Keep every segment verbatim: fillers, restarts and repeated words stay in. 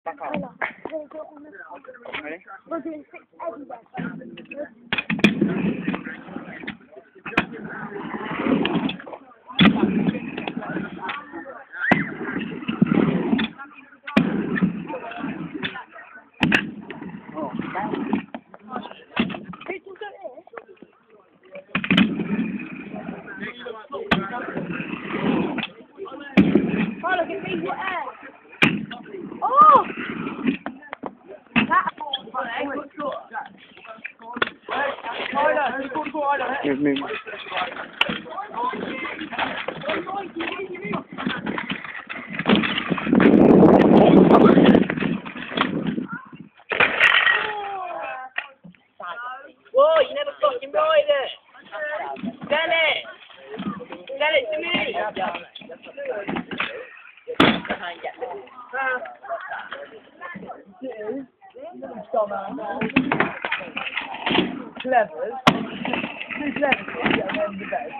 Back up. Ready? We're doing six everywhere. Oh, damn. Oh, look at me, what air? Oh! That... Move, move. Whoa, you never fucking ride it! Sell it! Sell it to me! Clevers. Two clevers to get them in the bed.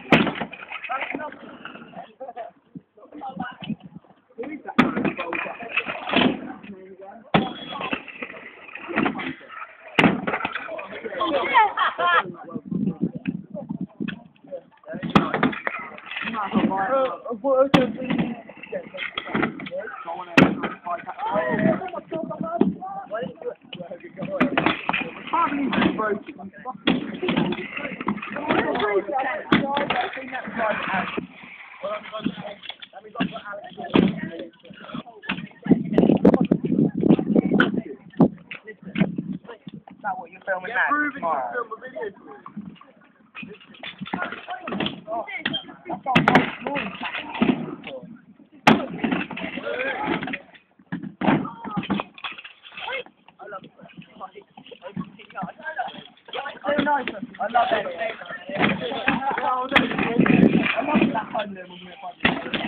Is that what you're filming now? Tomorrow? Film a video to me. Oh, that's not my small nice. I love it. I love that.